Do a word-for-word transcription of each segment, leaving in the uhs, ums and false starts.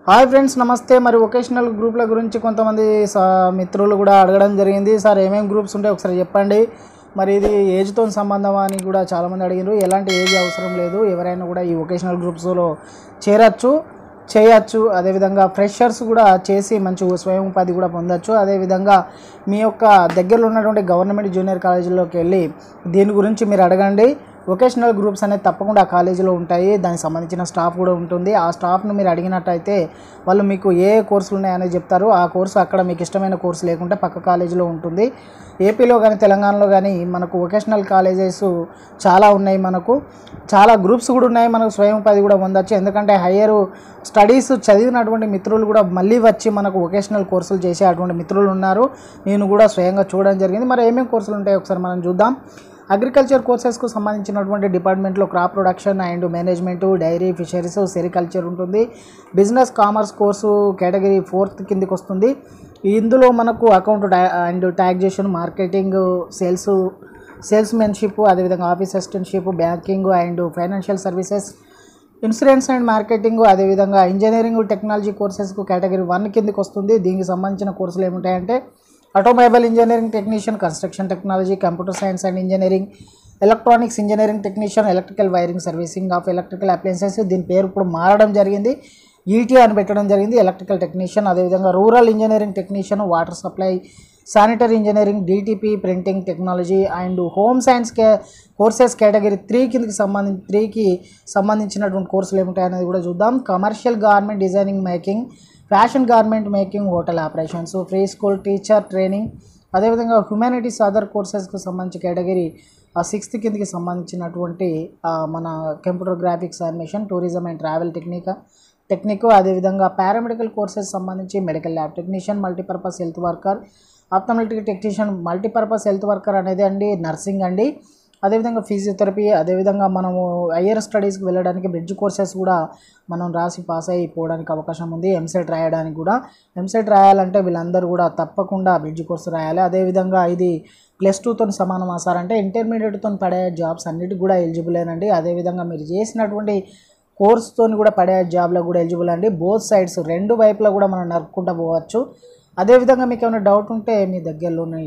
Hi friends, నమస్తే. మరి vocational గ్రూప్ల గురించి కొంతమంది మిత్రులు కూడా అడగడం జరిగింది. సార్ ఏమేమి గ్రూప్స్ ఉంటాయి ఒకసారి చెప్పండి. మరి ఇది ఏజ్తో సంబంధం అని కూడా చాలామంది అడిగారు. ఎలాంటి ఏజ్ అవసరం లేదు, ఎవరైనా కూడా ఈ వొకేషనల్ గ్రూప్స్లో చేరచ్చు, చేయొచ్చు. అదేవిధంగా ఫ్రెషర్స్ కూడా చేసి మంచి స్వయం ఉపాధి కూడా పొందొచ్చు. అదేవిధంగా మీ యొక్క దగ్గరలో ఉన్నటువంటి గవర్నమెంట్ జూనియర్ కాలేజీలోకి వెళ్ళి దీని గురించి మీరు అడగండి. వొకేషనల్ గ్రూప్స్ అనేది తప్పకుండా ఆ కాలేజీలో ఉంటాయి, దానికి సంబంధించిన స్టాఫ్ కూడా ఉంటుంది. ఆ స్టాఫ్ను మీరు అడిగినట్టయితే వాళ్ళు మీకు ఏ కోర్సులు ఉన్నాయనేది చెప్తారు. ఆ కోర్సు అక్కడ మీకు ఇష్టమైన కోర్సు లేకుంటే పక్క కాలేజీలో ఉంటుంది. ఏపీలో కానీ తెలంగాణలో కానీ మనకు వొకేషనల్ కాలేజెస్ చాలా ఉన్నాయి. మనకు చాలా గ్రూప్స్ కూడా ఉన్నాయి. మనకు స్వయం ఉపాధి కూడా పొందొచ్చు. ఎందుకంటే హయ్యర్ స్టడీస్ చదివినటువంటి మిత్రులు కూడా మళ్ళీ వచ్చి మనకు వొకేషనల్ కోర్సులు చేసే అటువంటి మిత్రులు ఉన్నారు. నేను కూడా స్వయంగా చూడడం జరిగింది. మరి ఏమేమి కోర్సులు ఉంటాయో ఒకసారి మనం చూద్దాం. అగ్రికల్చర్ కోర్సెస్కు సంబంధించినటువంటి డిపార్ట్మెంట్లో crop production and management, dairy, fisheries, sericulture ఉంటుంది. Business commerce course category fourth కిందికి వస్తుంది. ఇందులో మనకు account and taxation, marketing, sales salesmanship, అదేవిధంగా office assistantship, banking and financial services, insurance and marketing, అదేవిధంగా ఇంజనీరింగ్ టెక్నాలజీ కోర్సెస్కు కేటగిరీ వన్ కిందికి వస్తుంది. దీనికి సంబంధించిన కోర్సులు ఏముంటాయంటే automobile engineering technician, construction technology, computer science and engineering, electronics engineering technician, electrical wiring servicing of electrical appliances. దీని పేరు ఇప్పుడు మారడం జరిగింది, ఈటీ అని పెట్టడం జరిగింది. ఎలక్ట్రికల్ టెక్నీషియన్, అదేవిధంగా rural engineering technician, water supply, sanitary engineering, DTP, printing technology and home science కే కోర్సెస్ కేటగిరీ త్రీ కిందకి సంబంధించి త్రీకి సంబంధించినటువంటి కోర్సులు ఏమిటాయనేది కూడా చూద్దాం. Commercial garment designing making, fashion garment making, hotel operations, free school teacher training, అదేవిధంగా హ్యుమానిటీస్ అదర్ కోర్సెస్కి సంబంధించి కేటగిరీ సిక్స్త్ కిందకి సంబంధించినటువంటి మన computer graphics, animation, tourism and travel technique technique అదేవిధంగా పారామెడికల్ కోర్సెస్ సంబంధించి medical lab technician, multipurpose health worker, ophthalmic technician. Multipurpose health worker అనేది అండి నర్సింగ్ అండి. అదేవిధంగా ఫిజియోథెరపీ, అదేవిధంగా మనము హయ్యర్ స్టడీస్కి వెళ్ళడానికి బ్రిడ్జ్ కోర్సెస్ కూడా మనం రాసి పాస్ అయిపోవడానికి అవకాశం ఉంది. ఎంసెట్ రాయడానికి కూడా ఎంసెట్ రాయాలంటే వీళ్ళందరూ కూడా తప్పకుండా బ్రిడ్జ్ కోర్సు రాయాలి. అదేవిధంగా ఇది ప్లస్ టూతో సమానం సార్ అంటే ఇంటర్మీడియట్తో పడే జాబ్స్ అన్నిటికి కూడా ఎలిజిబులేనండి. అదేవిధంగా మీరు చేసినటువంటి కోర్సుతో కూడా పడే జాబ్లో కూడా ఎలిజిబుల్ అండి. బోత్ సైడ్స్ రెండు వైపులా కూడా మనం నరుక్కుంటూ పోవచ్చు. అదేవిధంగా మీకు ఏమైనా డౌట్ ఉంటే మీ దగ్గరలోని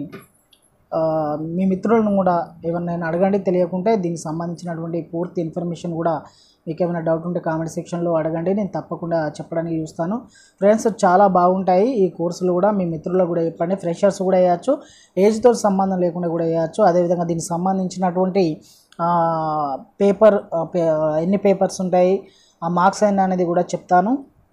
మీ మిత్రులను కూడా ఎవరినైనా అడగండి. తెలియకుంటే దీనికి సంబంధించినటువంటి పూర్తి ఇన్ఫర్మేషన్ కూడా మీకు ఏమైనా డౌట్ ఉంటే కామెంట్ సెక్షన్లో అడగండి, నేను తప్పకుండా చెప్పడానికి చూస్తాను. ఫ్రెండ్స్ చాలా బాగుంటాయి ఈ కోర్సులు కూడా, మీ మిత్రులకు కూడా చెప్పండి. ఫ్రెషర్స్ కూడా వేయచ్చు, ఏజ్తో సంబంధం లేకుండా కూడా వేయచ్చు. అదేవిధంగా దీనికి సంబంధించినటువంటి పేపర్ ఎన్ని పేపర్స్ ఉంటాయి, ఆ మార్క్స్ అయినా అనేది కూడా చెప్తాను.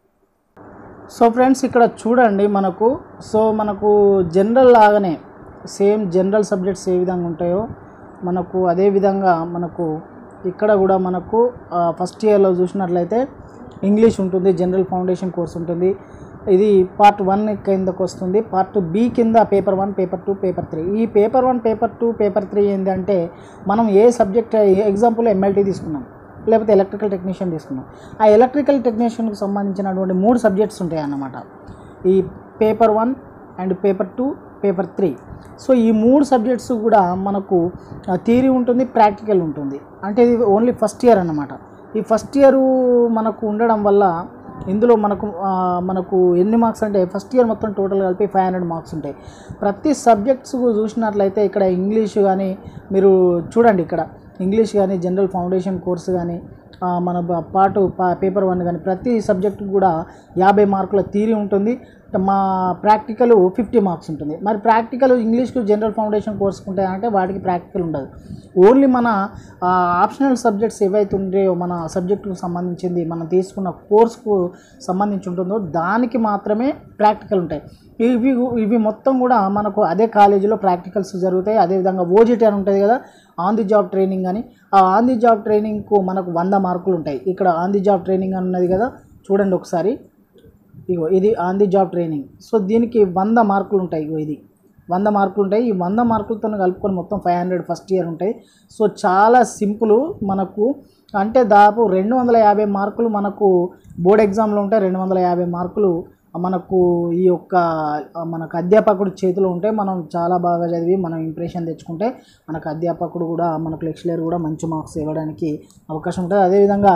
సో ఫ్రెండ్స్ ఇక్కడ చూడండి, మనకు సో మనకు జనరల్ లాగానే సేమ్ జనరల్ సబ్జెక్ట్స్ ఏ విధంగా ఉంటాయో మనకు అదేవిధంగా మనకు ఇక్కడ కూడా మనకు ఫస్ట్ ఇయర్లో చూసినట్లయితే ఇంగ్లీష్ ఉంటుంది, జనరల్ ఫౌండేషన్ కోర్స్ ఉంటుంది. ఇది పార్ట్ వన్ కిందకు వస్తుంది. పార్ట్ బి కింద paper one, paper two, paper three. ఈ paper one, paper two, paper three ఏంటంటే మనం ఏ సబ్జెక్ట్ ఎగ్జాంపుల్ ఎంఎల్టీ తీసుకున్నాం, లేకపోతే ఎలక్ట్రికల్ టెక్నీషియన్ తీసుకున్నాం. ఆ ఎలక్ట్రికల్ టెక్నీషియన్కి సంబంధించినటువంటి మూడు సబ్జెక్ట్స్ ఉంటాయి అన్నమాట, ఈ paper one and paper two, paper three. So ఈ మూడు సబ్జెక్ట్స్ కూడా మనకు థియరీ ఉంటుంది, ప్రాక్టికల్ ఉంటుంది. అంటే ఇది ఓన్లీ ఫస్ట్ ఇయర్ అన్నమాట. ఈ ఫస్ట్ ఇయర్ మనకు ఉండడం వల్ల ఇందులో మనకు మనకు ఎన్ని మార్క్స్ అంటే ఫస్ట్ ఇయర్ మొత్తం టోటల్ కలిపి ఫైవ్ హండ్రెడ్ మార్క్స్ ఉంటాయి. ప్రతి సబ్జెక్ట్స్ చూసినట్లయితే ఇక్కడ ఇంగ్లీష్ కానీ మీరు చూడండి, ఇక్కడ ఇంగ్లీష్ కానీ జనరల్ ఫౌండేషన్ కోర్సు కానీ మన పాటు పేపర్ వన్ కానీ ప్రతి సబ్జెక్టు కూడా యాభై మార్కుల థియరీ ఉంటుంది. మా ప్రాక్టికల్ ఫిఫ్టీ మార్క్స్ ఉంటుంది. మరి ప్రాక్టికల్ ఇంగ్లీష్కు జనరల్ ఫౌండేషన్ కోర్సుకు ఉంటాయంటే వాటికి ప్రాక్టికల్ ఉండదు. ఓన్లీ మన ఆప్షనల్ సబ్జెక్ట్స్ ఏవైతే ఉంటాయో మన సబ్జెక్టుకు సంబంధించింది మనం తీసుకున్న కోర్సుకు సంబంధించి ఉంటుందో దానికి మాత్రమే ప్రాక్టికల్ ఉంటాయి. ఇవి ఇవి మొత్తం కూడా మనకు అదే కాలేజీలో ప్రాక్టికల్స్ జరుగుతాయి. అదేవిధంగా ఓజీటీ అని ఉంటుంది కదా, ఆన్ ది జాబ్ ట్రైనింగ్ అని. ఆ ఆన్ ది జాబ్ ట్రైనింగ్కు మనకు వంద మార్కులు ఉంటాయి. ఇక్కడ ఆన్ ది జాబ్ ట్రైనింగ్ అన్నది కదా, చూడండి ఒకసారి, ఇగో ఇది on the job training. So దీనికి వంద మార్కులు ఉంటాయి. ఇగో ఇది వంద మార్కులు ఉంటాయి. ఈ వంద మార్కులతో కలుపుకొని మొత్తం ఫైవ్ హండ్రెడ్ ఫస్ట్ ఇయర్ ఉంటాయి. సో చాలా సింపుల్. మనకు అంటే దాదాపు రెండు వందల యాభై మార్కులు మనకు బోర్డ్ ఎగ్జామ్లో ఉంటాయి. రెండు వందల యాభై మార్కులు మనకు ఈ యొక్క మనకు అధ్యాపకుడు చేతిలో ఉంటే మనం చాలా బాగా చదివి మనం ఇంప్రెషన్ తెచ్చుకుంటే మనకు అధ్యాపకుడు కూడా మనకు లెక్చరర్ కూడా మంచి మార్క్స్ ఇవ్వడానికి అవకాశం ఉంటుంది. అదేవిధంగా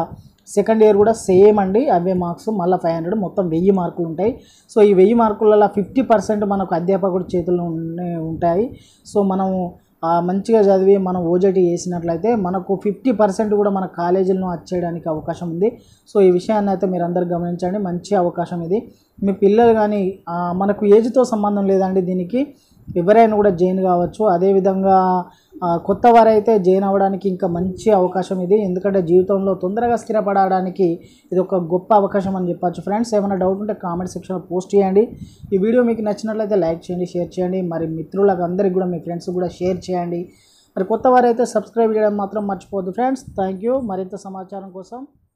సెకండ్ ఇయర్ కూడా సేమ్ అండి, అవే మార్క్స్ మళ్ళీ ఫైవ్ హండ్రెడ్, మొత్తం వెయ్యి మార్కులు ఉంటాయి. సో ఈ వెయ్యి మార్కులలో ఫిఫ్టీ పర్సెంట్ మనకు అధ్యాపకుడి చేతుల్లో ఉంటాయి. సో మనము మంచిగా చదివి మనం ఓజేటీ వేసినట్లయితే మనకు ఫిఫ్టీ పర్సెంట్ కూడా మన కాలేజీలను వచ్చేయడానికి అవకాశం ఉంది. సో ఈ విషయాన్ని అయితే మీరు అందరు గమనించండి, మంచి అవకాశం ఇది. మీ పిల్లలు కానీ మనకు ఏజ్తో సంబంధం లేదండి, దీనికి ఎవరైనా కూడా జాయిన్ కావచ్చు. అదేవిధంగా కొత్త వారైతే జాయిన్ అవ్వడానికి ఇంకా మంచి అవకాశం ఇది, ఎందుకంటే జీవితంలో తొందరగా స్థిరపడడానికి ఇది ఒక గొప్ప అవకాశం అని చెప్పచ్చు. ఫ్రెండ్స్ ఏమైనా డౌట్ ఉంటే కామెంట్ సెక్షన్లో పోస్ట్ చేయండి. ఈ వీడియో మీకు నచ్చినట్లయితే లైక్ చేయండి, షేర్ చేయండి, మరి మిత్రులకు అందరికీ కూడా మీ ఫ్రెండ్స్ కూడా షేర్ చేయండి. మరి కొత్త వారైతే సబ్స్క్రైబ్ చేయడం మాత్రం మర్చిపోవద్దు ఫ్రెండ్స్. Thank you. మరింత సమాచారం కోసం